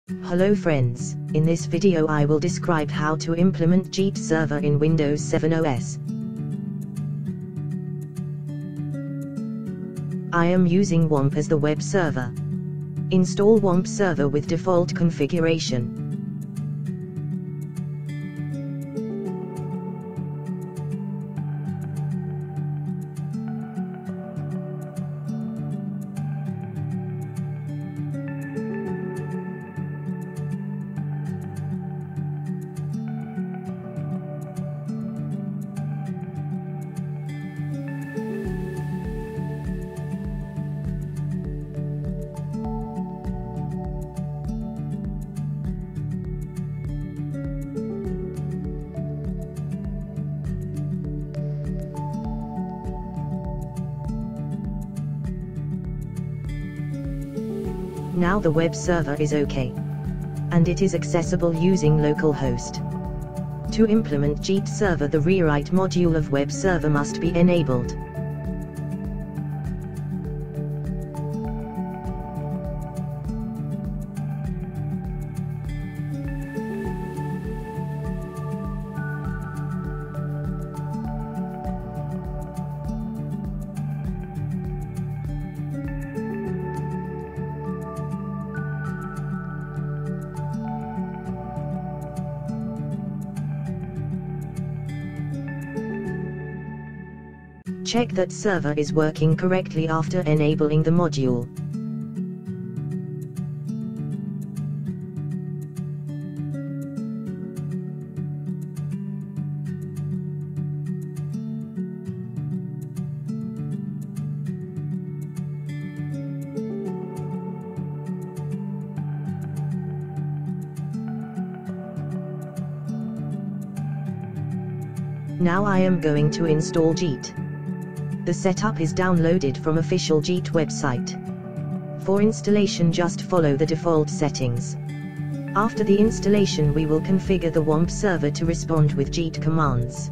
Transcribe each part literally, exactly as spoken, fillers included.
Hello friends, in this video I will describe how to implement Git Server in Windows seven O S. I am using Wamp as the web server. Install Wamp server with default configuration. Now the web server is OK. And it is accessible using localhost. To implement Git Server, the rewrite module of web server must be enabled. Check that server is working correctly after enabling the module. Now I am going to install Git. The setup is downloaded from official Git website. For installation, just follow the default settings. After the installation, we will configure the Wamp server to respond with Git commands.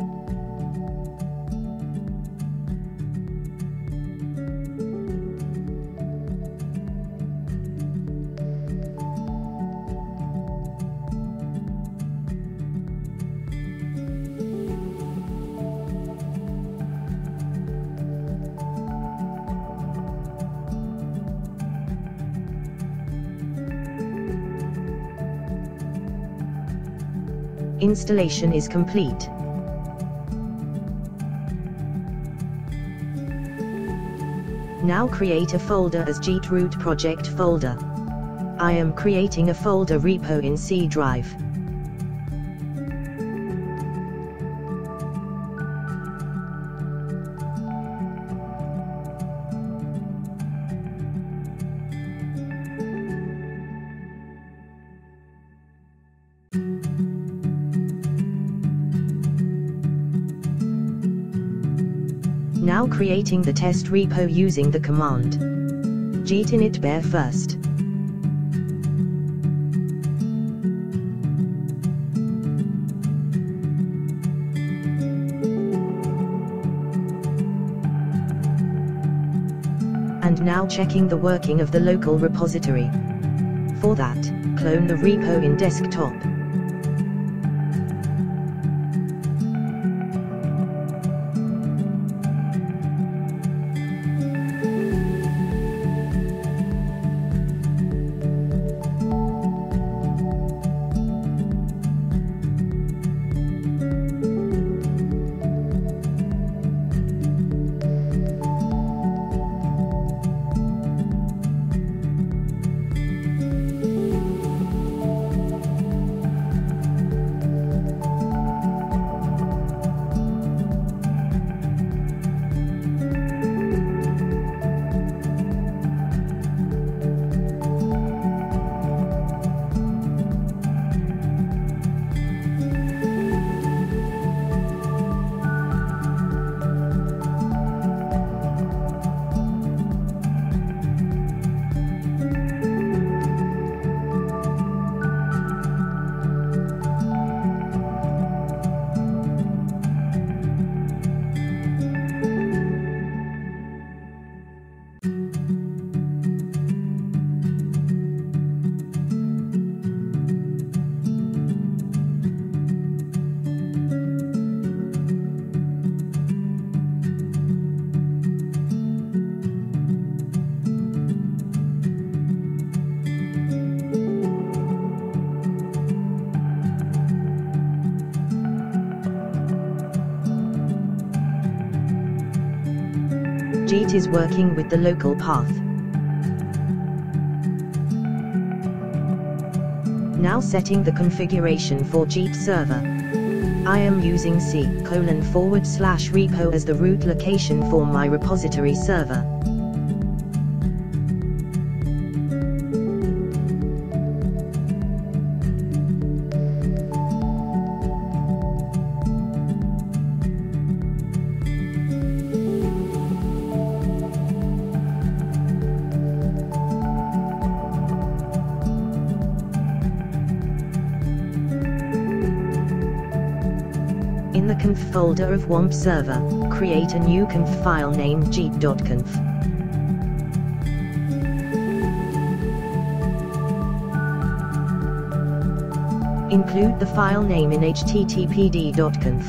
Installation is complete. Now create a folder as Git root project folder. I am creating a folder repo in C drive. Now creating the test repo using the command git init bear first. And now checking the working of the local repository. For that, clone the repo in desktop. Git is working with the local path. Now setting the configuration for Git Server. I am using c colon forward slash repo as the root location for my repository server. In the conf folder of Wamp server, create a new conf file named git.conf. Include the file name in httpd.conf.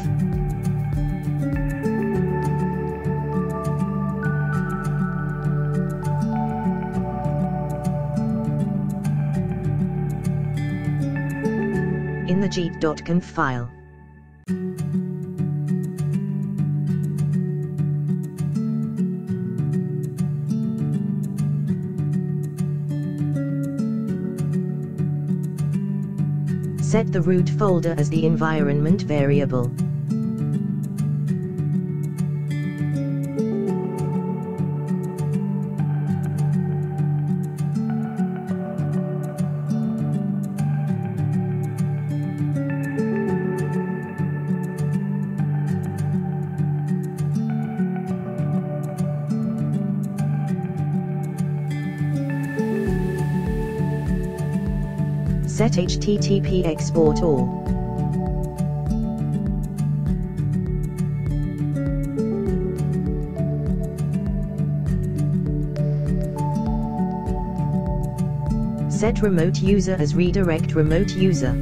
In the git.conf file. Set the root folder as the environment variable. Set H T T P export all. Set remote user as redirect remote user.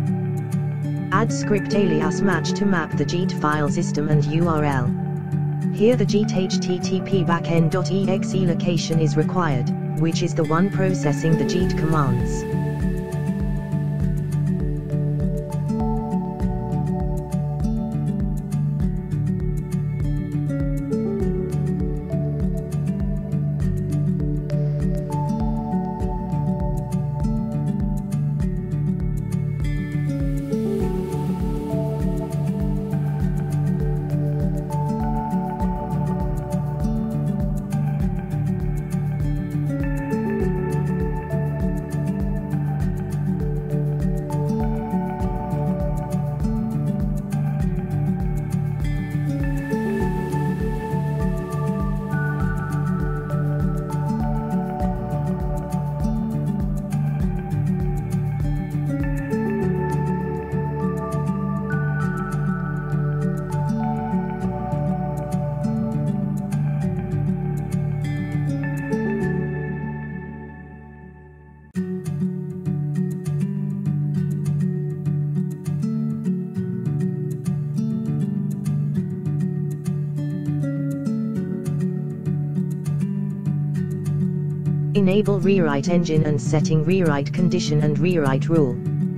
Add script alias match to map the Git file system and U R L. Here the Git H T T P backend.exe location is required, which is the one processing the Git commands. Enable rewrite engine and setting rewrite condition and rewrite rule.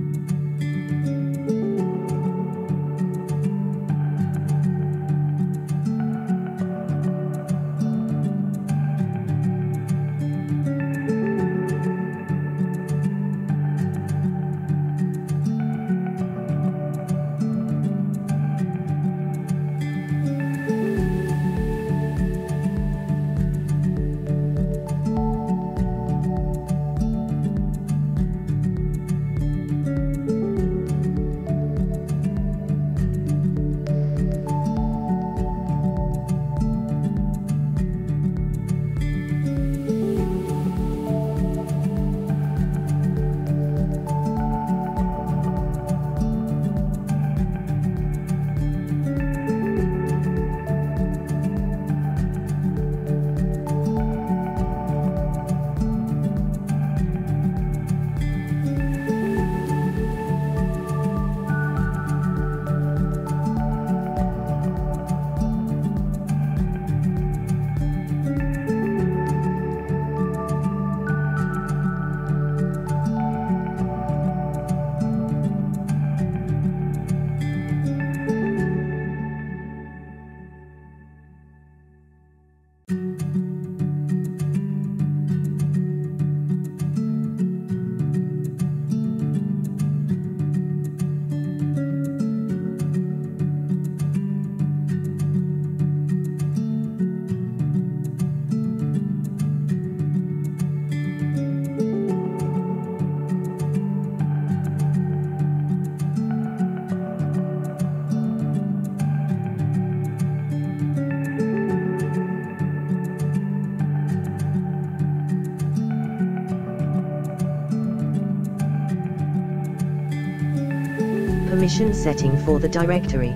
Permission setting for the directory.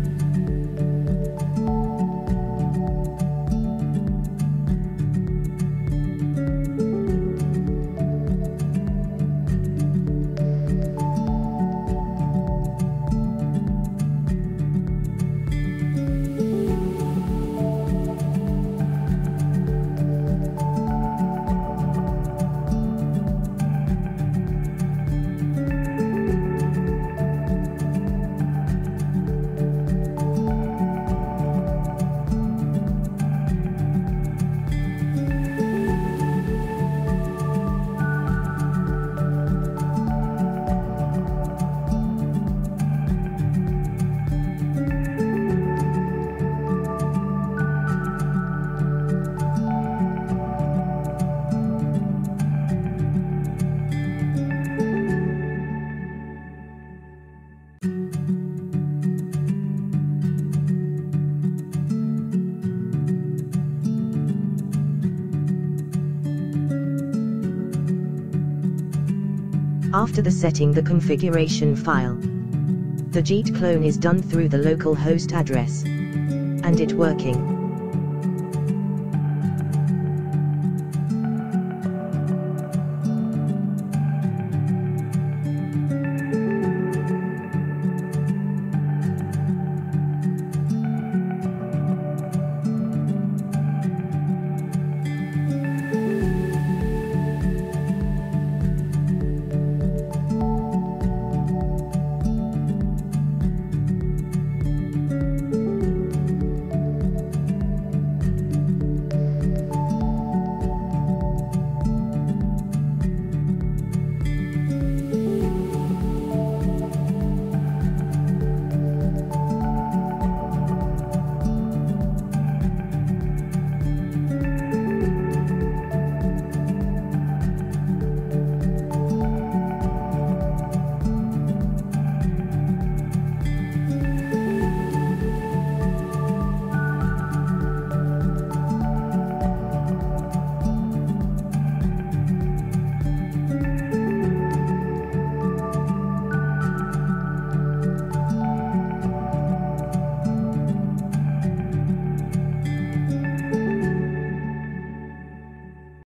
After the setting the configuration file, the Git clone is done through the local host address, and it working.